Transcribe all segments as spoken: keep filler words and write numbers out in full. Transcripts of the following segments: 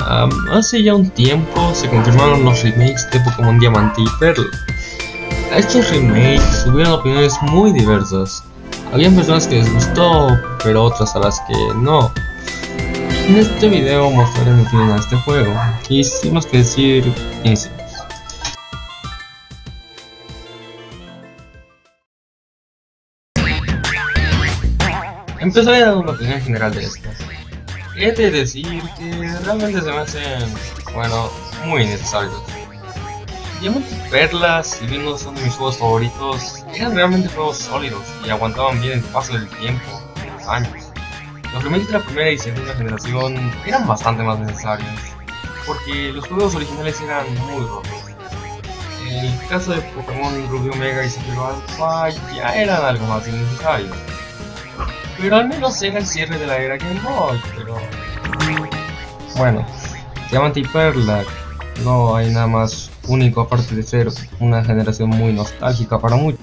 Um, hace ya un tiempo se confirmaron los remakes de Pokémon Diamante y Perla. A estos remakes hubieron opiniones muy diversas. Habían personas que les gustó, pero otras a las que no. En este video mostraré mi opinión a este juego, y sin más que decir, iniciemos. Empezaré dando una opinión general de esto. He de decir que realmente se me hacen, bueno, muy necesarios. Diamante y Perla, si bien no son de mis juegos favoritos, eran realmente juegos sólidos y aguantaban bien el paso del tiempo, de los años. Los remakes de la primera y segunda generación eran bastante más necesarios, porque los juegos originales eran muy rotos. En el caso de Pokémon Rubí Omega y Zafiro Alpha ya eran algo más innecesarios. Pero al menos era el cierre de la era Game Boy, pero... Bueno, Diamante y Perla, no hay nada más único aparte de ser una generación muy nostálgica para muchos.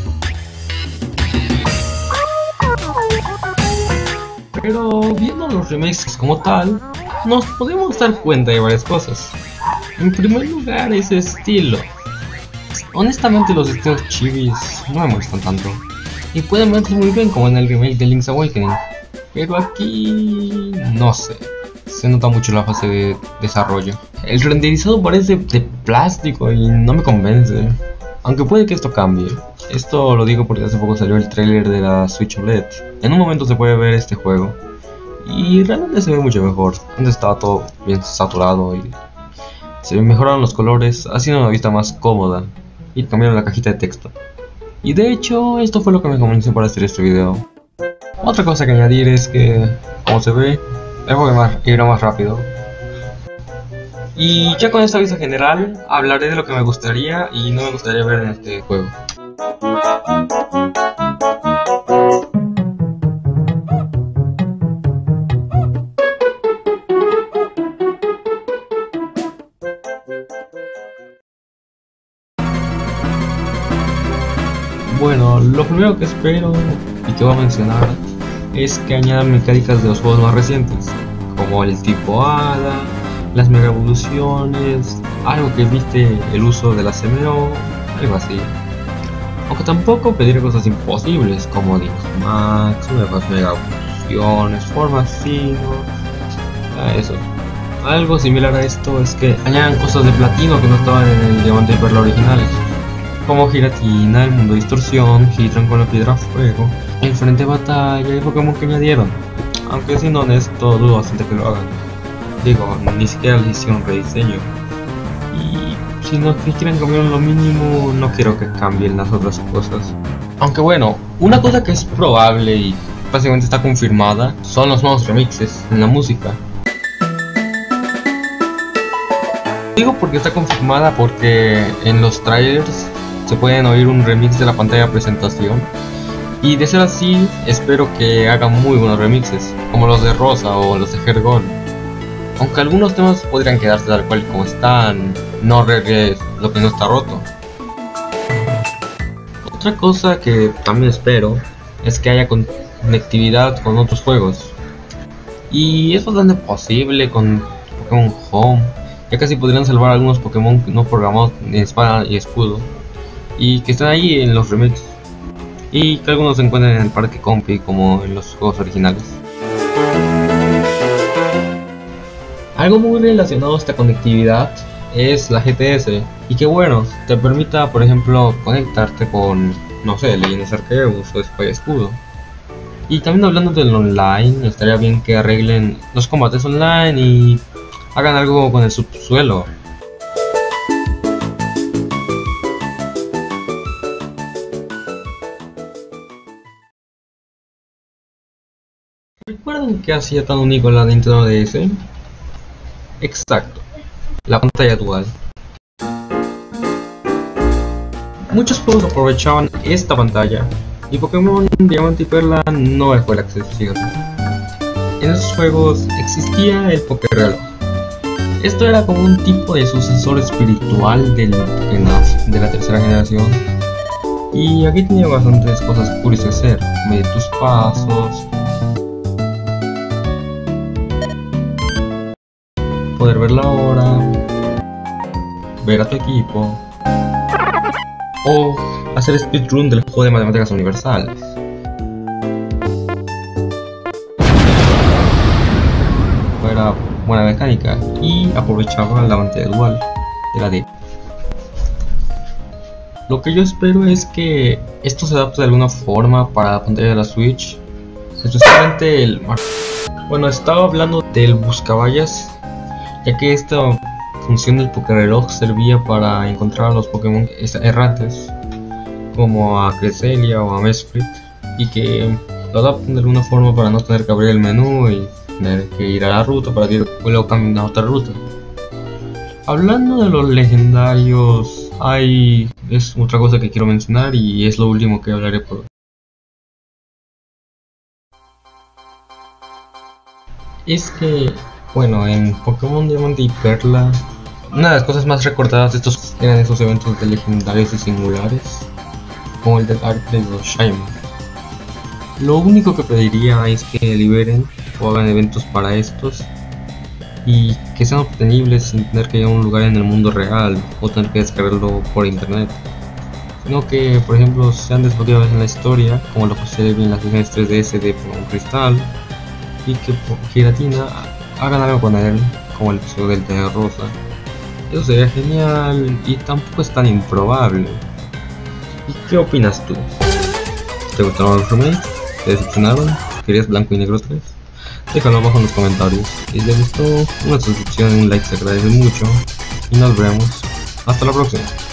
Pero viendo los remakes como tal, nos podemos dar cuenta de varias cosas. En primer lugar, ese estilo. Honestamente los estilos chibis no me molestan tanto, y pueden verse muy bien como en el remake de Link's Awakening, pero aquí no sé, se nota mucho la fase de desarrollo. El renderizado parece de plástico y no me convence, aunque puede que esto cambie. Esto lo digo porque hace poco salió el trailer de la Switch O L E D. En un momento se puede ver este juego y realmente se ve mucho mejor. Antes estaba todo bien saturado y se mejoraron los colores, haciendo una vista más cómoda, y cambiaron la cajita de texto. Y de hecho, esto fue lo que me convenció para hacer este video. Otra cosa que añadir es que, como se ve, el juego irá más rápido. Y ya con esta vista general, hablaré de lo que me gustaría y no me gustaría ver en este juego. Bueno, lo primero que espero y que voy a mencionar es que añadan mecánicas de los juegos más recientes, como el tipo hada, las mega evoluciones, algo que evite el uso de la C M O, algo así. Aunque tampoco pediré cosas imposibles como Dynamax, nuevas mega evoluciones, formas Sinnoh, eso. Algo similar a esto es que añadan cosas de platino que no estaban en el Diamante y Perla originales, como Giratina, el mundo de distorsión, Hitran con la piedra fuego, el frente de batalla y Pokémon que añadieron. Aunque siendo honesto, dudo bastante que lo hagan. Digo, ni siquiera le hicieron un rediseño. Y si no quieren cambiar lo mínimo, no quiero que cambien las otras cosas. Aunque bueno, una cosa que es probable y básicamente está confirmada son los nuevos remixes en la música. Digo porque está confirmada porque en los trailers se pueden oír un remix de la pantalla de presentación, y de ser así espero que hagan muy buenos remixes como los de Rosa o los de Hergol, aunque algunos temas podrían quedarse tal cual como están, no arregles lo que no está roto. Otra cosa que también espero es que haya conectividad con otros juegos, y es bastante posible con Pokémon Home, ya que así podrían salvar algunos Pokémon no programados en espada y escudo y que están ahí en los remakes, y que algunos se encuentren en el parque Compi como en los juegos originales. Algo muy relacionado a esta conectividad es la G T S, y que bueno, te permita por ejemplo conectarte con, no sé, Leyendas Arceus o Espada y Escudo. Y también hablando del online, estaría bien que arreglen los combates online y hagan algo con el subsuelo. ¿Recuerdan qué hacía tan único la Nintendo D S? Exacto, la pantalla dual. Muchos juegos aprovechaban esta pantalla, y Pokémon Diamante y Perla no fue la excepción. En esos juegos existía el Pokéreloj. Esto era como un tipo de sucesor espiritual del Pokémon de la tercera generación, y aquí tenía bastantes cosas curiosas que hacer, medir tus pasos, poder ver la hora, ver a tu equipo o hacer speedrun del juego de matemáticas universales. Era buena mecánica y aprovechaba la pantalla dual de la D. Lo que yo espero es que esto se adapte de alguna forma para la pantalla de la Switch, especialmente el... Bueno, estaba hablando del buscavallas, ya que esta función del Pokéreloj servía para encontrar a los Pokémon errantes, como a Cresselia o a Mesprit, y que lo adapten de alguna forma para no tener que abrir el menú y tener que ir a la ruta para que luego cambien a otra ruta. Hablando de los legendarios, hay es otra cosa que quiero mencionar y es lo último que hablaré por hoy. Es que, bueno, en Pokémon Diamante y Perla, una de las cosas más recordadas de estos eran esos eventos de legendarios y singulares, como el del Arc de los Shaymin. Lo único que pediría es que liberen o hagan eventos para estos y que sean obtenibles sin tener que ir a un lugar en el mundo real o tener que descargarlo por internet, sino que, por ejemplo, sean desbloqueables en la historia, como lo sucede en las versiones tres D S de Pokémon Cristal, y que Giratina hagan algo con él, como el episodio del Té de Rosa. Eso sería genial y tampoco es tan improbable. ¿Y qué opinas tú? ¿Te gustaron los remakes? ¿Te decepcionaron? ¿Querías Blanco y Negro tres? Déjalo abajo en los comentarios. Si te gustó, una suscripción y un like se agradece mucho. Y nos vemos. Hasta la próxima.